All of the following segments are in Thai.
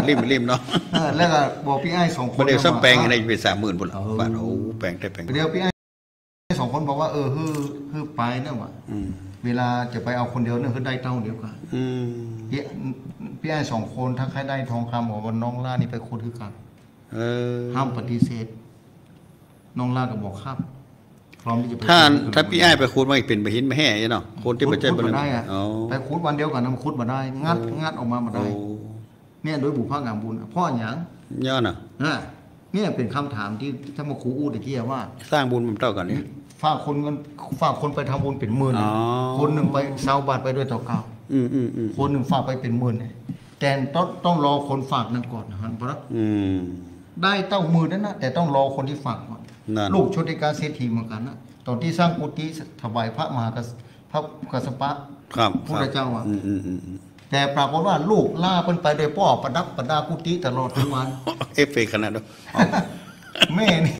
ริมเนาะแล้วก็บอกพี่ไอ้2 คนเดี๋ยวซ้ำแปลงในเป็น30,000พุ่นบาทโอ้แปลงได้แปลงเดี๋ยวพี่ไอ้2 คนบอกว่าฮือไปเนี่ยว่ะเวลาจะไปเอาคนเดียวเนี่ยคือได้เท่าเดียวกันพี่ไอ้2 คนถ้าใครได้ทองคำบอกว่าน้องล่านี่ไปคุดคือกันห้ามปฏิเสธน้องล่าก็บอกครับพร้อมที่จะไปถ้าพี่ไอ้ไปคุดมาอีกเป็นไปหินไม่แห่เนาะคนที่ไปเจอไปได้อะไปคุดวันเดียวกันคุดมาได้งัดออกมาได้เนี่ยโดยบุพกรรมบุญพ่ออย่างย่อน่ะเนี่ยเป็นคำถามที่ถ้ามาครูอู้ตะกี้ว่าสร้างบุญมันเท่ากันนี่ฝากคนไปทำบุญเป็นหมื่นคนหนึ่งไป20 บาทไปด้วยเท่าเก่าคนหนึ่งฝากไปเป็นหมื่นแต่ต้องรอคนฝากนั่นก่อนนะครับเพราะได้เต้ามือนั่นนะแต่ต้องรอคนที่ฝากก่อนลูกชุติกาเศรษฐีเหมือนกันนะตอนที่สร้างกุฏิถวายพระมหากษัตริย์พระเจ้าอ่ะแต่ปรากฏว่าลูกล่าเพิ่นไปโดยพ่อประดับประดากุฏิตลอดทั้งวันเอฟเฟกขนาดนั้นแม่นี่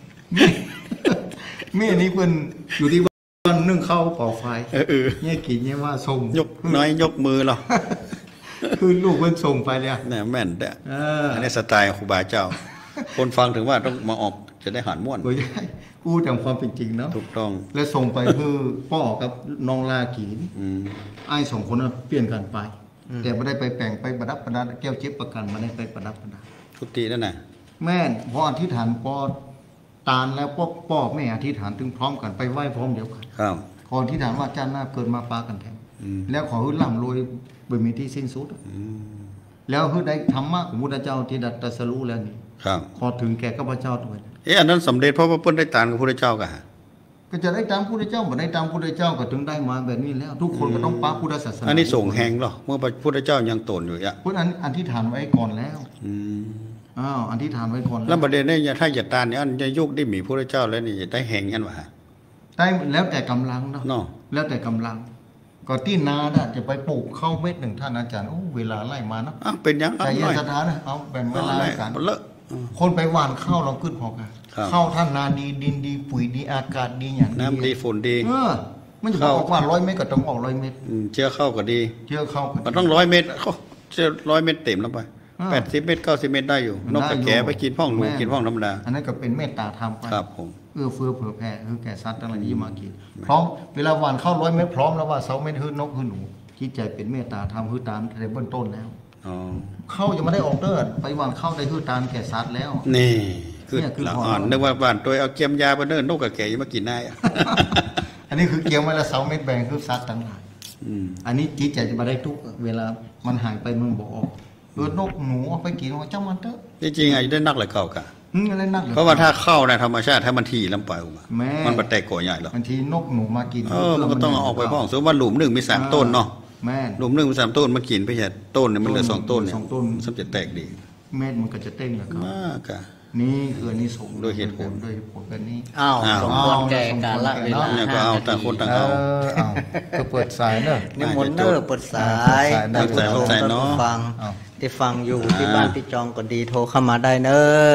เพิ่นอยู่ที่บ้านนึ่งข้าวเป่าไฟเนี่ยกินเนี่ยว่าส่งยกน้อยยกมือหรอคือลูกเพิ่นส่งไปเลยเนี่ยแม่นเด้ออันนี้สไตล์ครูบาเจ้าคนฟังถึงว่าต้องมาออกจะได้หันม่วนพูดตามความเป็นจริงเนาะถูกต้องและส่งไปคือพ่อกับน้องลากีนไอ้2 คนเปลี่ยนกันไปแต่ไม่ได้ไปแปลงไปประดับประดาแก้วเจ็บประกันมาได้ไปประดับประดาทุตินั่นน่ะแม่นพออธิษฐานพอตาลแล้วพ่อแม่อธิษฐานถึงพร้อมกันไปไหว้พร้อมเดียวกันขออธิษฐานว่าจ้าหน้าเกิดมาปากันแทนแล้วขอให้ร่ำรวยบารมีที่สิ้นสุดแล้วให้ได้ธรรมะของพุทธเจ้าที่ตรัสรู้แล้วนี่ขอถึงแก่ข้าพเจ้าด้วยอันนั้นสำเร็จเพราะว่าเพิ่นได้ตามกับพระพุทธเจ้ากันก็จะได้ตามพระพุทธเจ้าบ่ได้ตามพระพุทธเจ้าก็ถึงได้มาแบบนี้แล้วทุกคนก็ต้องปะพุทธศาสนาอันนี้ส่งแหงหรอเมื่อพระพุทธเจ้ายังตนอยู่อ่ะพุทธอธิษฐานไว้ก่อนแล้วอธิษฐานไว้ก่อนแล้วประเด็นนี้ถ้าอย่าตานนี่อันจะยุคได้มีพระพุทธเจ้าแล้วนี่จะได้แหงกันวะได้แล้วแต่กำลังเนาะแล้วแต่กำลังก็ที่นาจะไปปลูกข้าวเม็ด1ท่านอาจารย์เวลาไล่มาเนาะเป็นยังใจเย็นสถานเอาแบ่งเวลากันคนไปหว่านข้าวเราขึ้นพอกันข้าวท่านนาดีดินดีปุ๋ยดีอากาศดีอย่างน้ำดีฝนดีมันจะออกว่า100 เมตรก็ต้องออก100 เมตรเชื้อเข้าก็ดีเชื้อเข้ามันต้อง100 เมตรเขาเชื้อ100 เมตรเต็มแล้วไป80 เมตร90 เมตรได้อยู่นกกระแกไปกินพ่องหนูกินพ่องธรรมดาอันนั้นก็เป็นเมตตาธรรมไปครับผมเฟื่อเผื่อแผ่คือแก่สัตว์ทั้งหลายที่มากินพร้อมเวลาหว่านข้าว100 เมตรพร้อมแล้วว่า2 เมตรคือนกคือหนูคิดใจเป็นเมตตาธรรมคือตามในเบื้องต้นแล้วเข้ายังไม่ได้ออกเดินไปหว่านเข้าได้คือตามแก่สัตว์แล้วนี่คือละอ่อนนึกว่าบ้านตัวเอาเกียมยาไปเดินนกกระแกยังมากินได้อันนี้คือเกียวไว้ละ2 เมตรแบ่งคือสัตว์ต่างหากอันนี้จิตใจจะมาได้ทุกเวลามันหายไปมันบอกนกหนูเอาไปกินว่าเจ้ามันเถอะจริงๆไอ้ได้นักเลยเข้ากันเพราะว่าถ้าเข้าในธรรมชาติถ้ามันทีลำไปออกมามันแตกก่อใหญ่หรอกบางทีนกหนูมากินมันก็ต้องออกไปพ้องสมมติว่าหลุม1มี3 ต้นเนาะหลุม1มี3 ต้นมากินไปแค่ต้นเนี่ยมันเหลือ2 ต้นเนี่ยสมจะแตกดีเม็ดมันก็จะเต้นแล้วครับมากะนี่คืออันนี้ส่งโดยเหตุผลแบบนี้สมควรแก่กาลเวลาเนี่ยก็เอาต่างคนต่างเอาก็เปิดสายเนอะนิมนต์เนอะเปิดสายตั้งใจเข้าใจเนาะฟังที่ฟังอยู่ที่บ้านพี่จองก็ดีโทรเข้ามาได้เนอะ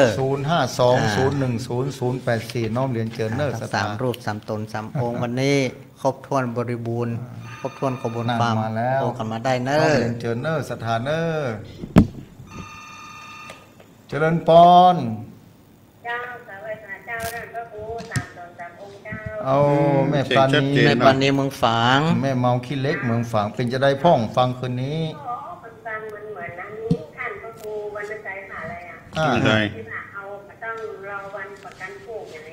052010084น้อมเรียนเจริญเนอะ 3 รูป 3 ตน 3 องค์วันนี้ครบถ้วนบริบูรณ์ครบถ้วนขบวนความโทรเข้ามาได้เนอะเรียนเจริญเนอะสถานเนอะเจริญปอนเจ้าสวัสดีเจ้านั่นพระครู3 ตน 3 องค์เจ้าเอาแม่ปานีเมืองฝางแม่เมาขี้เล็กเมืองฝางเป็นจะได้พ่องฟังคืนนี้ฟังมันเหมือนนั้นนี้ท่านพระครูวันใจผ่าอะไรที่ผ่าเอาต้องรอวันประกันผูกอย่างไร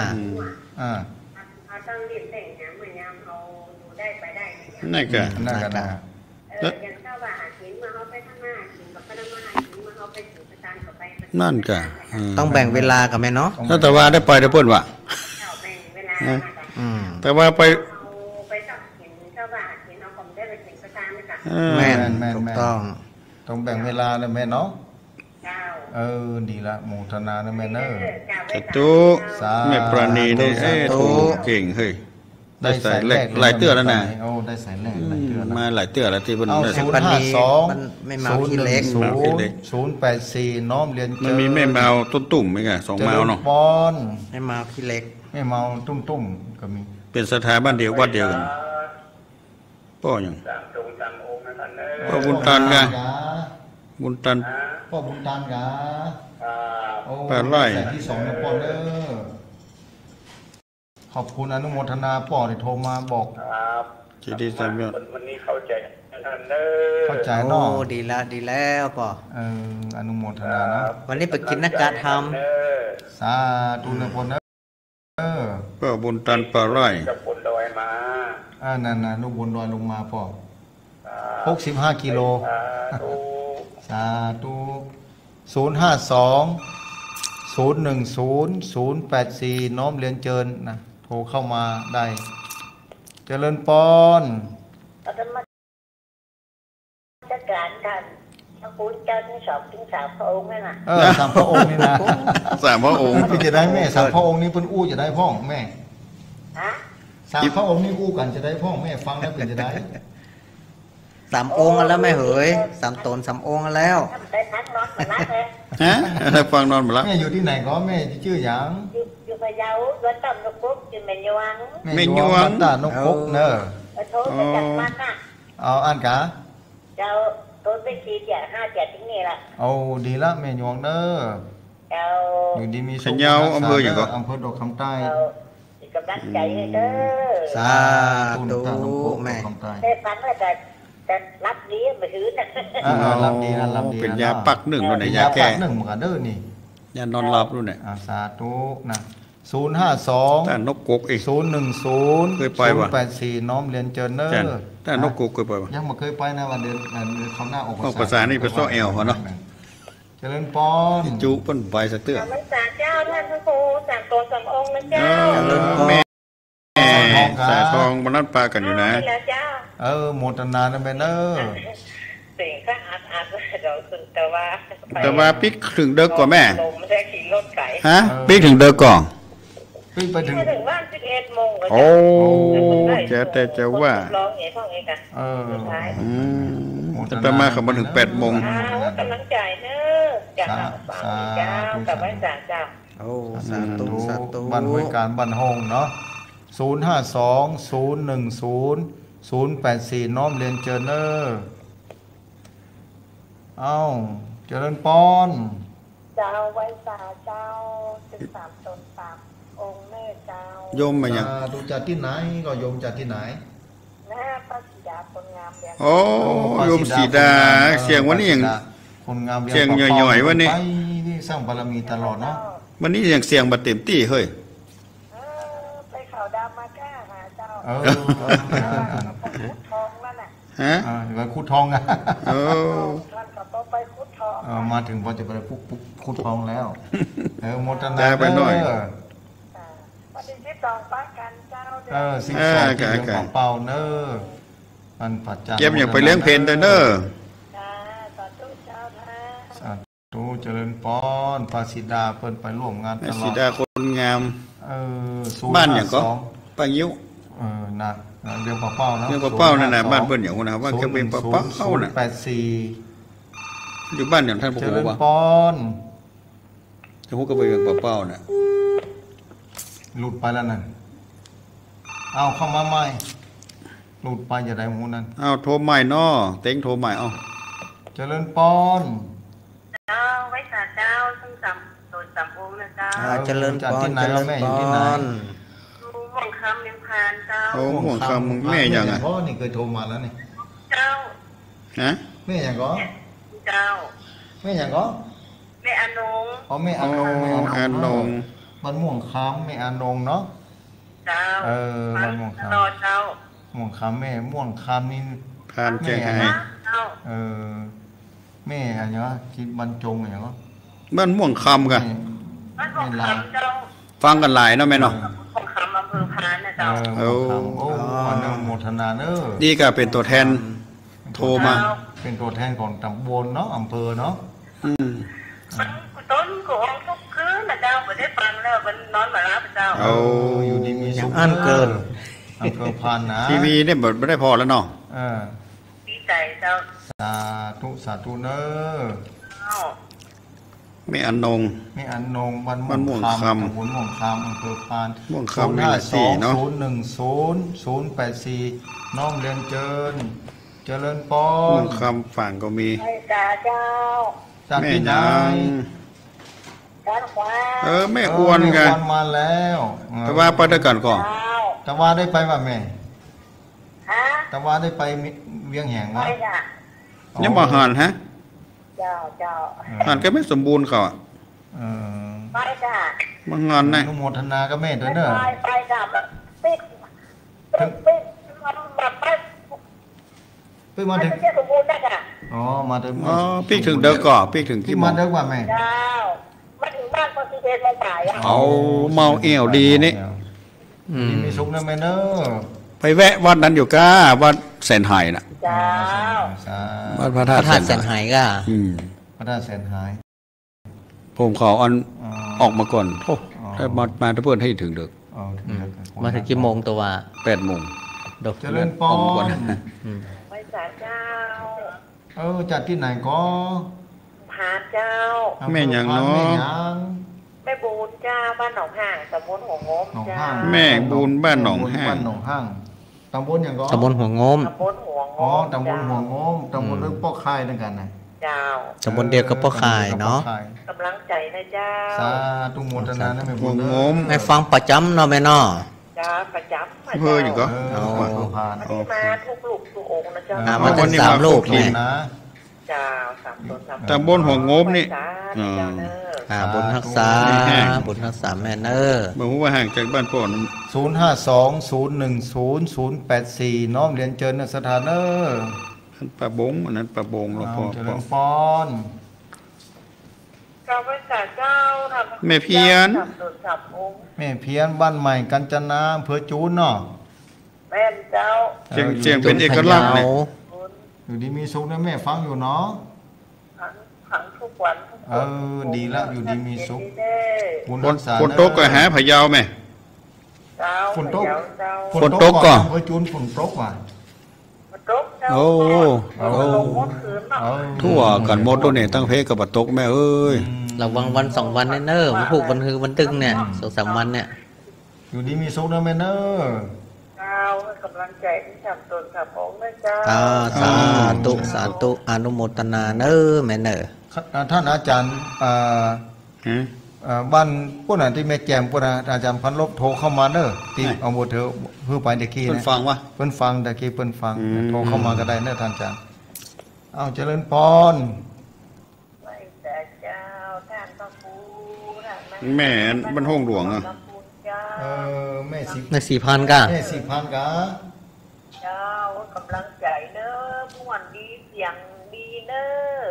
เขาต้องรีบแต่งนะเหมือนยามเขาดูได้ไปได้นั่นก็อย่างเจ้าว่าหาชิ้นมาเขาไปทำงานชิ้นกับพนักงานชิ้นมาเขาไปถึงประจานกับไปนั่นก็ต้องแบ่งเวลากับแม่เนาะแต่ว่าได้ไปได้เพิ่นว่ะแบ่งเวลาแต่ว่าไปจับเห็นเจ้าว่าเห็นเอาผมได้ไปถึงประจานนะคะแม่ถูกต้องแบ่งเวลานะแม่เนาะดีละโมทนานะแม่เนอะจุแม่ปราณีนี่ถูกเก่งเฮ้ยได้ใส่หลายเตื้อแล้วนะได้ใส่แรกหลายเตื้อมาหลายเตื้อแล้วที่มัน 052ไม่เมาขี้เล็ก 084น้อมเรียนมันมีแม่เมาตุ้มตุ่มไหมกัน2 เมาเนาะปอนไม่เมาขี้เล็กไม่เมาตุ้มก็มีเป็นสถาบันเดียววัดเดียวกันป้ออย่างป้อบุญตันกันบุญตันพ่อบุญตานกะโอ้แปดไร่แสนที่2นะพ่อเด้อขอบคุณอนุโมทนาพ่อที่โทรมาบอกจีดีสามยอดวันนี้เข้าใจท่านเด้อเข้าใจโอ้เนาะดีแล้วป่ออนุโมทนานะวันนี้ไปกินนักการทสาธุนะพ่อเด้อก็บุญตันปลาไร่กับคนดอยมานั่นน่ะนุบนดอยลงมาพ่อ65 กิโลสาธุ052-010-084น้อมเรียนเจิญนะโทรเข้ามาได้เจริญปอนอาตมาจัดการท่านพระคุณเจ้าทั้งสองทั้งสามพระองค์นั่นน่ะสามพระองค์นี่นะสามพระองค์พี่จะได้แม่สามพระองค์นี้เพิ่นอู้จะได้พ่องแม่ฮะสามพระองค์นี้อู้กันจะได้พ่องแม่ฟังแล้วเป็นจะได้ำ3 องค์กันแล้วไม่เหย3 ตน 3 องค์กันแล้วทำได้นักนอนมานักเลยฮะอะไรฟังนอนหมดแล้วแม่อยู่ที่ไหนก็แม่ชื่อหยังอยู่พะเยาด้วยต้นนกปุ๊บอยู่เมนยวงแม่ยวงบ้านตานกกเนอะโทรไปจากมันน่ะเอาอ่านกะเจ้าโทรไปชี้เจ็ด5 7ที่นี่ละเอาดีละแม่ยวงเนอะเจ้าอยู่ดีมีสุสัญญาอำเภออย่างก็อำเภอดอกคำใต้เจ้ามีกำลังใจให้เด้อสาตุนธุตานกกแม่ดอกคำใต้ได้ฟังแล้วจะรับดีมาถือนะรับดีนะรับดีะเป็นยาปักหนึ่งวันไหนยาแก้ปักหนึ่งมันก็เด้อนี่ยานอนหลับด้วยเนี่ยสาธุนะ052 แต่นกกกอีก 010 เคยไปปะ 084น้อมเรียนเจริญเนอแต่ร์แต่นกกกเคยไปปะยังไม่เคยไปนะวันเดือนเขาหน้าออกออกภาษานี่เป็นโซ่แอลเขาเนาะเจริญปอนจุเปิ้นใบสะเตื้อพรรษาเจ้าท่านพระครูสามตัวสามองค์นะเจ้าแม่สายทองบรรลัดปลากันอยู่นะแล้วเจ้าโมทนานะแม่เนอร์สิ่งก็อัดเราคุณแต่ว่าแต่ว่าปิกถึงเด็กกว่าแม่ลมไม่ได้ขี่รถไก่ฮะปิกถึงเด็กก่อนพี่ไปถึงมาถึงบ้าน11 โมงก็โอ้จะแต่จะว่าร้องเอ๋พ่อเอ๋กันสุดท้ายแต่ไปมาเขามาถึง8 โมงกำลังใจเนอะจากเจ้ากับพระสาเจ้าโอ้สาธุบ้านห้วยการบ้านห้องเนาะ052-010-084น้อมเรียนเจริญเนอร์เจริญปอนเจ้าไว้สาเจ้า13 ตน3 องค์แม่เจ้าโยมมาอย่างดูจากที่ไหนก็โยมจากที่ไหนหน้าพระศิดาคนงามเรียนโอ้โยมสีดาเสียงวันนี้อย่างคนงามเสียงหน่อยๆวะนี่ไปที่สร้างบารมีตลอดเนาะวันนี้เสียงบัดเต็มที่เฮ้ยไปเขาดำมาก้าหาเจ้า คุดทองนั่นน่ะฮะไปคุดทองอ่ะโอ้ท่านก็ต้องไปคุดทองมาถึงพอจะไปคุดทองแล้วโมทนาได้ไปหน่อยปฏิทินตองป้ากันเจ้าเด้อสิ่งสองที่เรื่องของเป่าเนอมันปัจจัยเก็บอย่างไปเลี้ยงเพนเด้อเนอจ้าสาธุเจ้านะสาธุเจริญปอนปาสิดาเปิ้นไปร่วมงานตลอสีดดาคนงาม 052 บ้านอย่างก็ป้ายิ้วนะเรื่องเป่าๆนะเรื่องเป้าๆนั่นน่ะบ้านเปิ้นอย่างนะว่าแกเป็นเป้าๆน่ะ 084 อยู่บ้านอย่างท่านพระเจครูริญป่ะปอนท่านพระครูก็ไปเป็นเป้าๆน่ะหลุดไปแล้วนั่นเอาเข้ามาใหม่หลุดไปอย่าได้หูนั่นเอาโทรใหม่น้อเต็งโทรใหม่เอาเจริญปอนเจ้าไว้สาเจ้าซึ่งโดย3 องค์นะเจ้าเจริญพรที่ไหนเจริแล้วญแม่พอยู่ที่ไหนรดูม่วงคำเลี้ยงพานเจ้าโอ้ห่วงคำมึงแม่ยังอ่ะพ่อนี่เคยโทรมาแล้วนี่เจ้าฮะแม่อย่างก็เจ้าแม่อย่างก็แม่อนงแม่อานงอานงบ้านม่วงคำแม่อานงเนาะเจ้าบ้านม่วงครอเจ้าำม่วงคำแม่ม่วงคำนี่ผ่านแจ้งให้เจ้าแม่อะไรเนาะคิดบรรจงอะไรเนาะบ้านม่วงคำกันบ้านม่วงคำเจ้าฟังกันหลายเนาะแม่เนาะม่วงคำอำเภอพานนะเจ้าม่วงคำโอ้อนุโมทนาเนอะนี่ก็เป็นตัวแทนโทรมาเป็นตัวแทนของตำบลเนาะอำเภอเนาะอืมต้นของทุกคืนนะเจ้าไม่ได้ฟังแล้วมันนอนมาแล้วเจ้าเอาอยู่ดีมีสุขอันเกินอำเภอพานนะทีวีเนี่ยไม่ได้พอแล้วเนาะดีใจเจ้าสาธุสาธุเนอะเจ้าไม่อันนงแม่อันนงบ้านบ้านม่วงคำตำบลม่วงคำอำเภอพานม่วงคำมีหลายสีเนาะ 052-010-084น้องเรียนเจริญปอม่วน งคำฝั่งก็มีไอ้จ่าเจ้าสจากที่ไหนการควาแม่อ้วนกันแม่อ้วนมาแล้วแต่ว่าไปด้วยกันก่อนแต่ว่าได้ไปป่ะแม่ฮะแต่ว่าได้ไปเวียงแหงไปวะจ้ะยังบ่หันฮะเจ้าเจ้าหันก็ไม่สมบูรณ์เขาอ่ะเออไปจ้ะบ่หันนะอนุโมทนากับแม่ด้วยไปเนอะไปจ้ะปิดมันแบบไปไปมาถึงไม่ใช่สมบูรณ์นะจ้ะอ๋อมาถึงอ๋อพี่ถึงเด้อก่อพี่ถึงที่กี่โมมาง เด้อว่าแม่เจ้ามาถึงบ้านก็สิบเอ็ดโมงบ่ายอ่ะเอาเมาเอี่ยวดีนี่ดีมีสุขนะแม่เนอะไปแวะวัดนั้นอยู่ก้าวัดแสนไหน่ะเจ้าสาวัดพระพธาระตุธาตุแสแสนนไหไหก็พระธาตุแสนหายผมขออันอ๋อออกมาก่อนโอ้ถ้ามาเพื่อนให้ถึงเด็กอ๋อมาถึงกี่โมงตัว 8 โมงดอกเจริญปอออกมาก่อนนไปศาลเจ้าจัดที่ไหนก็ผาเจ้าแม่หยังเนาะแม่หยังแม่บูนเจ้าบ้านหนองห่างตำบลหัวงมหนองเจ้าห้างแม่บุญบ้านหนองห้างบ้านหนองห้างตำบลอย่างก็ตำบลหัวงมตำบลหัวงมอ๋อตำบลหัวงมตำบลเรื่องปอกคายนั่นกันนะเจ้าตำบลเดียวกับพ่อคายเนาะกำลังใจนะเจ้าสาธุโมทนานะแม่หับุวญเนงอะมแม่ฟังประจำเนาะแม่เนาะจ้าประจำมาเฮ้ยอยู่ก็เออผ่านวันนี้มาทุกลูกทุกองค์นะเจ้ามาถึง3 ลูกนี่แม่นะเจ้าสามตนสามตำบลหัวงมนี่จ้าเจ้าเนอบุญรักษาบุญรักษาแม่เนอบ่ฮู้ว่าห่างจากบ้านพ่อนั้น 052010884น้อมเรียนเชิญนะสถานเนอปะบงอันนั้นปะบงหลวงพ่อเจริญพรข้าพเจ้าเจ้าทำแม่เพียรสามตนสามองค์แม่เพียรบ้านใหม่กัญจนาอำเภอจูนเนาะแม่นเจ้าเจียงเป็นเอกลักษณ์เนี่ยบุญอยู่ดีมีสุขนะแม่ฟังอยู่เนาะขังทุกวันทุกเออดีแล้วอยู่ดีมีสุขเด้อบุญครันกษาคนโตกก็หาพะเยาแม่เจ้าฝนตกเจ้าฝนตกก่อนอำเภอจูนฝนตกว่ะฝนตกเจ้าโอ้เอาลงมดคืนเนาะเออทั่วกันหมดตัวนี่ตั้งเพกับบัดตกแม่เอ้ยระวังวัน2 วันเนอมันถูกวันคือวันตึงเนี่ย2-3 วันเนี่ยอยู่ดีมีสุขนะแม่เนอเจ้าให้กำลังใจที่ทำตนกับองค์นะเจ้าสาธุสาธุอนุโมทนาเนอแม่เนอท่านอาจารย์บ้านพวกนั้นที่แม่แจมพวกนั้นอาจารย์พันลบโทรเข้ามาเนอะที่เอาหมดเถอะเพื่อไปตะกี้เพิ่นนะฟังวะเพิ่นฟังตะกี้เพิ่นฟังโทรเข้ามาก็ได้เนอะท่านอาจารย์เอาเจริญพรไหว้แต่เจ้าท่านพระครูท่านแม่บ้านห้องหลวงอ่ะพระคุณเจ้าแม่สิใน4,000ก็แม่4,000กะเจ้ากำลังใจเนอะม่วนดีเสียงดีเนอะ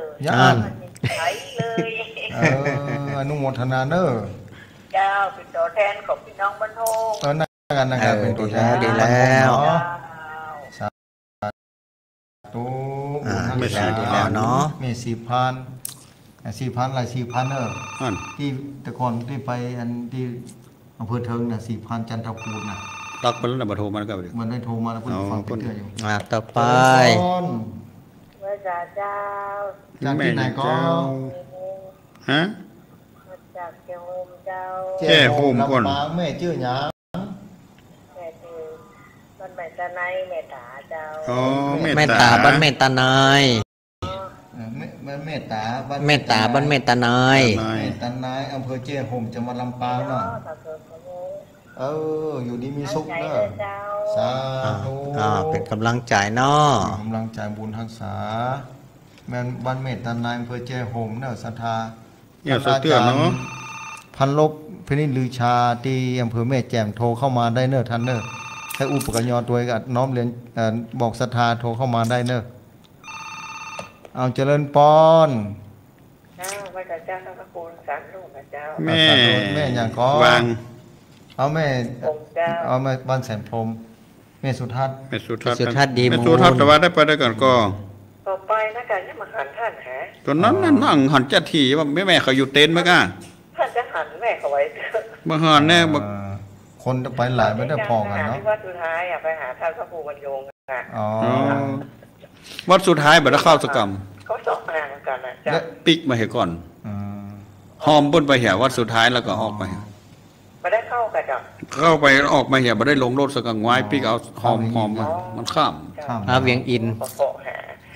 ย่านมันใช้เลยอนุโมทนาเนอะเจ้าเป็นตัวแทนของพี่น้องบรรทงนั่นกันนะครับเป็นตัวแทนดีแล้วเนาะเจ้าตู้ดีแล้วเนาะแม่4,000หลาย4,000เนอะอันที่แต่ก่อนที่ไปอันที่อำเภอเทิงน่ะ4,000จันทภูมิน่ะรักมันแล้วน่ะบ่โทรมันก็บ่ได้มันได้โทรมาแล้วเพิ่นฟังไปเรื่อยอยู่ต่อไปเมื่อจ่าเจ้าจากที่ไหนก็ฮะมาจากเจ้าโฮมเจ้าแจ้โฮมก่อนลำปางแม่ชื่อหยังแม่คือมันแม่ตาในแม่ตาเจ้าอ๋อแม่ตาบ้านแม่ตานายเมตตาบ้านแม่ตาบ้านแม่ตานายนายเมตตานายอำเภอเจ้โฮมจังหวัดลำปางเนาะตาเกิดพระโมอยู่ดีมีสุขใจเนาะเลยเจ้าสาธุเป็นกำลังใจเนาะกำลังใจบุญทักษาแม่นบ้านเมตตานายอำเภอเจ้โฮมเนาะศรัทธาอย่าสะเตือนเนาะพันลบพินิจลือชาที่อำเภอแม่แจ่มโทรเข้ามาได้เนอะท่านเนอะให้อุปกรณ์ยอตัวกับน้อมเรียนบอกศรัทธาโทรเข้ามาได้เนอะเอาเจริญปอนเจ้าพระเจ้าพระคุณสารลูกนะเจ้าแม่แม่อย่างก็วางเอาแม่องค์เจ้าเอาแม่บ้านแสนพรหมแม่สุทัศน์แม่สุทัศน์สุทัศน์ดีมูลแม่สุทัศน์แต่ว่าได้ไปได้ก่อนก็ต่อไปนะการจะมาหันท่านหาตอนนั้นน่ะนั่งหันจัดทีว่าแม่เขาอยู่เต็นท์มั้งอ่ะท่านจะหันแม่เขาไว้เถอะบ่หันแน่บ่คนไปหลายไม่ได้พอกันเนาะที่ว่าสุดท้ายไปหาท่านพระครูบรรยงอ่ะอ๋อวัดสุดท้ายบ่ได้เข้าสกรรมเขาสอบห่างกันนะเจ้าปิกมาให้ก่อนอืมหอมบนไปเหี่ยวัดสุดท้ายแล้วก็ออกไปไม่ได้เข้ากันจ้ะเข้าไปออกมาเหี่ยบ่ได้ลงรถสกังไว้ปิกเอาหอมมามันข้ามข้ามเวียงอินปะหา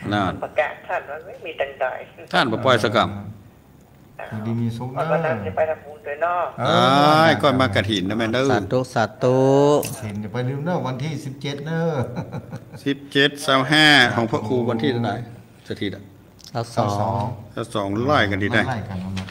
น่าประกาศท่านมันไม่มีตังค์ได้ท่านบ่ปล่อยสกรรมอยู่ดีมีสุขวันนั้นจะไปทำบุญด้วยเนาะอ้ายก่อนมากฐินนะแม่เด้อสาธุสาธุเห็นอย่าไปลืมเนอะวันที่17เนอะ 17-25ของพระครูวันที่เท่าไหร่สถิตอ่ะเราสองถ้า2ไล่กันดีได้ไล่กันนะ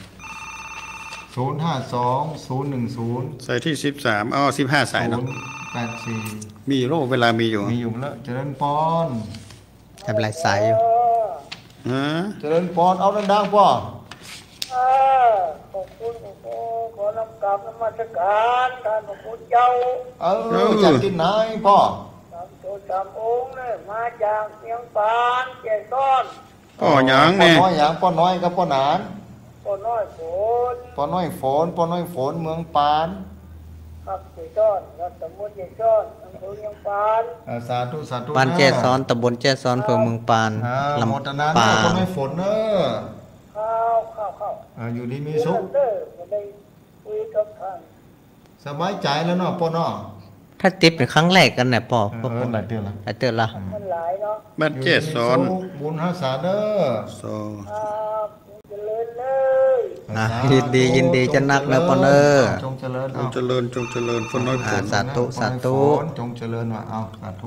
052 010 ใส่ที่1315สายเนาะ 084 มีโรคเวลามีอยู่มีอยู่แล้วเจริญปอนทำลายสายอยู่ฮะเจริญปอนเอาดังๆป่ะขอบคุณขอรับกราบนมัสการท่านพระคุณเจ้าจากที่ไหนป่ะสามตัวสามองค์เนี่ยมาจากเชียงปานเจซ้อนพ่อหยังป้อแน่น้อยหยางป้อน้อยกับป้อหนานก็น้อยฝนป้อน้อยฝนป้อน้อยฝนเมืองปานครับเจซ้อนรัฐสมุทรเจซ้อนอำเภอเชียงปานสาธุสาธุบ้านแจ้ซ้อนตำบลแจ้ซ้อนอำเภอเมืองปานลำโมตนาปาป้อง น้อยฝนเนอะเข้าอยู่ดีมีสุขเด้อจะได้คุยกับท่านสบายใจแล้วเนาะป้อเนาะถ้าติดเป็นครั้งแรกกันเนี่ยพ่อหลายเดือนละไอเตือนละมันหลายเนาะบ้านเจ็ดซ้อนบุญฮักษาเด้อซอครับเจริญเลยยินดีจะนักแล้วพ่อเนอจงเจริญจงเจริญจงเจริญฝนน้อยฝนสาธุสาธุจงเจริญว่ะเอาสาธุ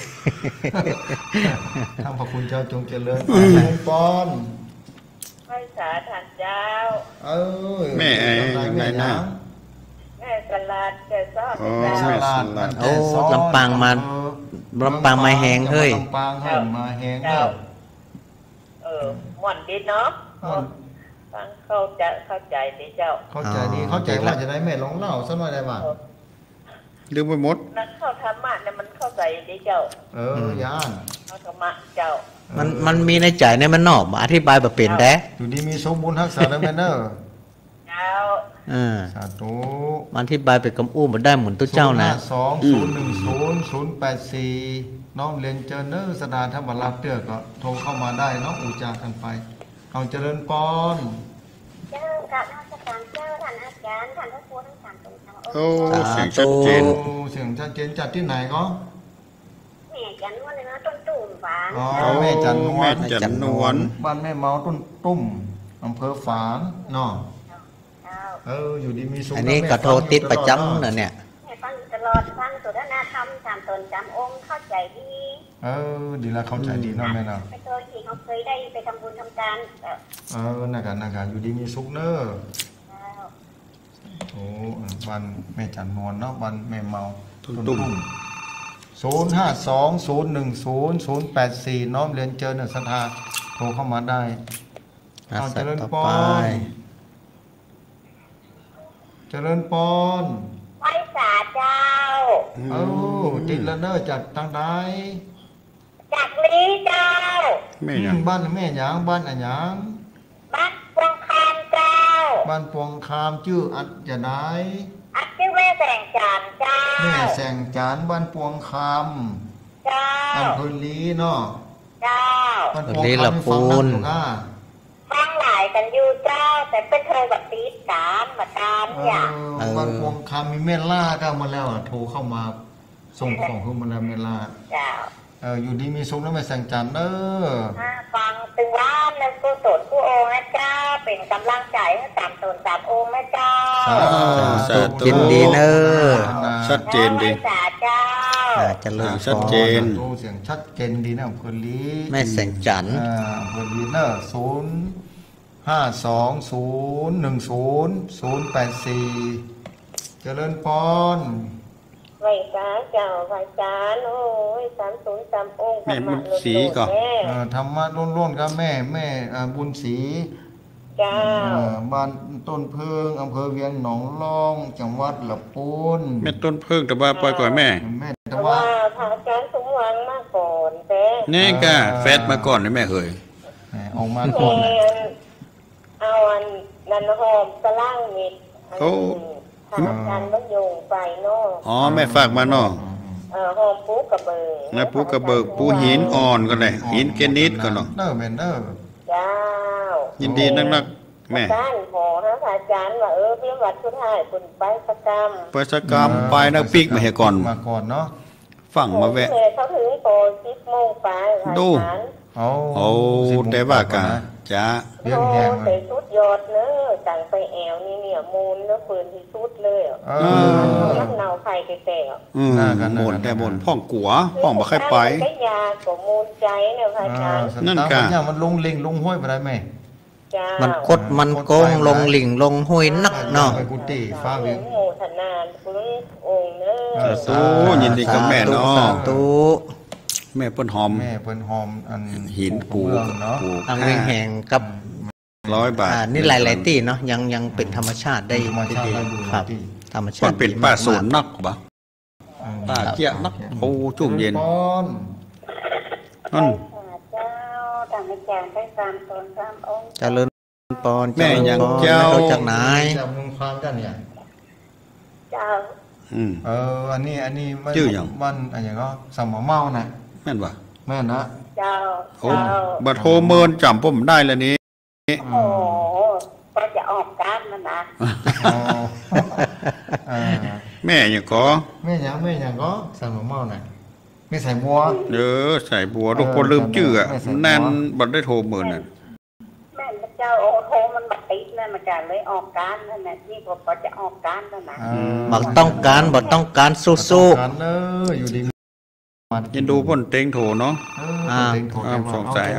ท่านพระคุณเจ้าจงเจริญปอนให้สาท่านเจ้าแม่ไอ้ไหนนะแม่สลัดเจซ้อนอ๋อเจ้าแม่สลัดโอ้ลำปางมาลำปางมาแหงเฮ้ยลำปางเฮ้ยมาแหงเจ้าเฮ้ยม่วนดีเนาะฟังเข้าใจดีเจ้าเข้าใจดีเข้าใจว่าจะได้แม่ลองเล่าสักหน่อยได้ป่ะลืมไปหมดนักเข้าธรรมะเนี่ยมันเข้าใจดีเจ้าย่านเข้าธรรมะเจ้ามันมีในใจในมันนอกมาอธิบายแบบเป็นได้อยู่ดีมีสมบูรณ์ทักษะแล้วแม่เนอเจ้าสาธุมันอธิบายเป็นคำอู้มันได้หมุนตัวเจ้านะ 052010084น้องเรียนเจอเนอร์สดาธรรมรับเตือก็โทรเข้ามาได้เนาะอูจากันไปเอาเจริญปอนเจ้ากับราชการเจ้าท่านอาจารย์ท่านพระครูทั้งสามตนทั้งโอ้เสียงชัดเจนเสียงชัดเจนจัดที่ไหนก็แม่จันวันเลยนะต้นตุ่มฝางแม่จันนวแม่ลจันนวลบ้านแม่เมาต้นตุ้มอำเภอฝางเนาะเจ้าอยู่ดีมีสุขอันนี้ก็โทรติดประจำนะเนี่ยแม่ฟังตลอดฟังสนทนาธรรมสามตนสามองค์เข้าใจดีดีแล้วเข้าใจดีเนาะแม่เนาะไปเคยที่เขาเคยได้ไปทำบุญทำการนักอยู่ดีมีสุขเนอะโอ้บ้านแม่จันนวลเนาะบ้านแม่เมาตุ้ม052010084น้อมเรียนเจอเนศรัทธาโทรเข้ามาได้เอาเจริญปอนเจริญปอนไหว้สาเจ้าติดแล้วเนอะจากทางใดจากลีเจ้าแม่ยังบ้านแม่หยางบ้านอะหยางบ้านปวงคามเจ้าบ้านปวงคามชื่ออัดจะได้อัดชื่อแม่แสงจานเจ้าแม่แสงจานบ้านปวงคามเจ้าอำเภอลีเนาะเจ้าบ้านปวงคามฟังนักอยู่ค่ะฟังหลายกันอยู่เจ้า แต่เป็นเธอแบบตีตามมาตามอย่างบ้านปวงคามมีแม่ล่าก็มาแล้วโทรเข้ามาส่งของขึ้นมาแล้วแม่ล่าเจ้าอยู่ดีมีสุขแล้วแม่แสงจันทร์เด้อฟังตึงว่านแล้วก็สดผู้องค์นะเจ้า เป็นกำลังใจให้สามตนสามองค์นะเจ้าสาธุยินดีเนอะชัดเจนดีสาเจ้าเจะเลิญชัดเจนเสียงชัดเจนดีนะอำเภอลีแม่แสงจันทร์อำเภอลีเนอะ052010084เจริญปอนไหว้สาเจ้าไหว้สาโอ้ยสามศูนย์สามองค์แม่บุญศรีก่อนธรรมะล้วนๆครับแม่บุญศรีเจ้าบ้านต้นเพิงอำเภอเวียงหนองลองจังหวัดลำพูนแม่ต้นเพิ่งแต่ว่าปล่อยก่อนแม่แม่เพแต่ราะว่าว่าพระอาจารย์สมหวังมาก่อนแต่แน่ก้าแฟดมาก่อนนะแม่เคยออกมาก่อนเอาอันนันหอมสล่างมิดพระอาจารย์ต้องโยงไปเนาะอ๋อแม่ฝากมาเนาะหอมปูกระเบิงนะปูกระเบิกปูหินอ่อนก็ได้หินเกนิดก็เนาะเนอร์แมนเนอร์เจ้ายินดีนักๆแม่ด้านหอพระอาจารย์ว่าพี่วัดสุดท้ายคุณไปประกรรมไปสกรรมไปนักปิกมาให้ก่อนมาก่อนเนาะฝั่งมาแวะเขาถึงโปร10 โมงไปพระอาจารย์ฝโอ้แต่ว่ากะจ้าเลี้ยงแห้งแต่สุดยอดเลยจังไปแอวนี่เนี่ยมูลแล้วปืนที่สุดเลยน้ำเนาไฟแก่หมุนแต่หมุนพ่องกัวพ่องบ่ค่อยไปก็ยาก็มูลใจเนี่ยพระอาจารย์นั่นกะมันลงลิงลงห้วยไปได้ไหมมันคดมันโกงลงหลิ่งลงห้วยนักเนาะไปกุฏิฟ้าวิวโมทนาคุณองค์เนอะสาธุยินดีกับแม่เนาะสาธุแม่เปิ้นหอมอันหินปูเนาะอังเวงแห่งกับ 100 บาทนี่หลายๆที่เนาะยังเป็นธรรมชาติได้ดีครับธรรมชาติมันเป็นป่าสวนนักบ่ป่าเกี้ยนักโอ้จุ่มเย็นนั่นเจ้าตามอาจารย์ได้ตามตนตามองค์เจริญปอนแม่ยังเจ้าจากไหนจำมึงความกันเนี่ยเจ้าอันนี้ชื่ออย่างมันอะไรอย่างก็สมอเมาน่ะแม่นบ่แม่นนะเจ้าบัดโทเมินจำผมได้แล้วนี้โอ้ก็จะออกการนั่นนะแม่อย่างก็แม่อย่างก็สมอเมาน่ะไม่ใส่บัวใส่บัวลูกคนลืมชื่ออ่ะแน่นบัดได้โทเมินน่ะแม่เจ้าโทมันบัดติดนั่นมาจากเลยออกการนั่นน่ะนี่ก็จะออกการนั่นนะบักต้องการสู้ๆอยู่ดียินดูพ่นเต็งโถเนาะสงสัย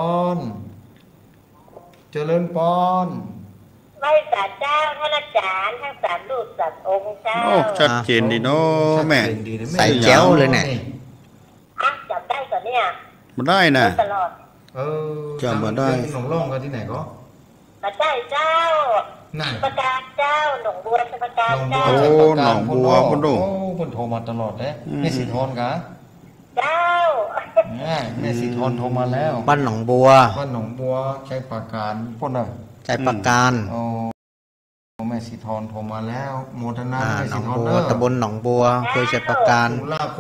เจริญปอนไม่ศาลเจ้าท่านอาจารย์ท่านศาลลูกศาลองค์เจ้าชัดเจนดีเนาะแม่ใส่แจ๋วเลยเนี่ยจับได้ก่อนเนี่ยมันได้นะตลอดจำมาได้หนองร่องกันที่ไหนก็มาได้เจ้าประกาศเจ้าหนองบัวประกาศเจ้าหนองบัวคนดูคนโทรมาตลอดเลยแม่สีทอนกะเจ้าแม่สีทอนโทรมาแล้วบ้านหนองบัวใช้ปากการพ่นเลยใช้ปากการแม่สีทอนโทรมาแล้วโมทนาแม่สีทอนตำบลหนองบัวเคยใช้ปากการลาก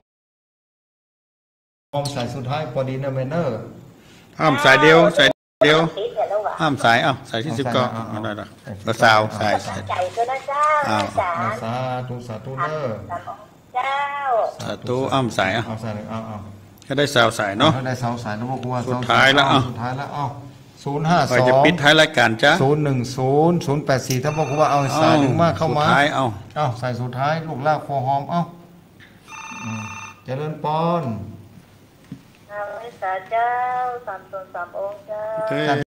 องสายสุดท้ายพอดีนะเมเนอร์ห้ามสายเดียวห้ามสายสายที่10ก็ได้ละกระสาวสายใจก็ได้เจ้าสาธุเนอเจ้าสาธุอ้ำสายเอาสายก็ได้สาวสายเนาะได้สาวสายนะพวกว่าสุดท้ายแล้ว 052 จะปิดท้ายรายการจ้ะ 010084ถ้าพวกว่าเอาสายหนึ่งมากเข้ามาสุดท้ายสายสุดท้ายลูกลากคอหอมเจริญปอนพระเจ้าสามตนสามองค์เจ้า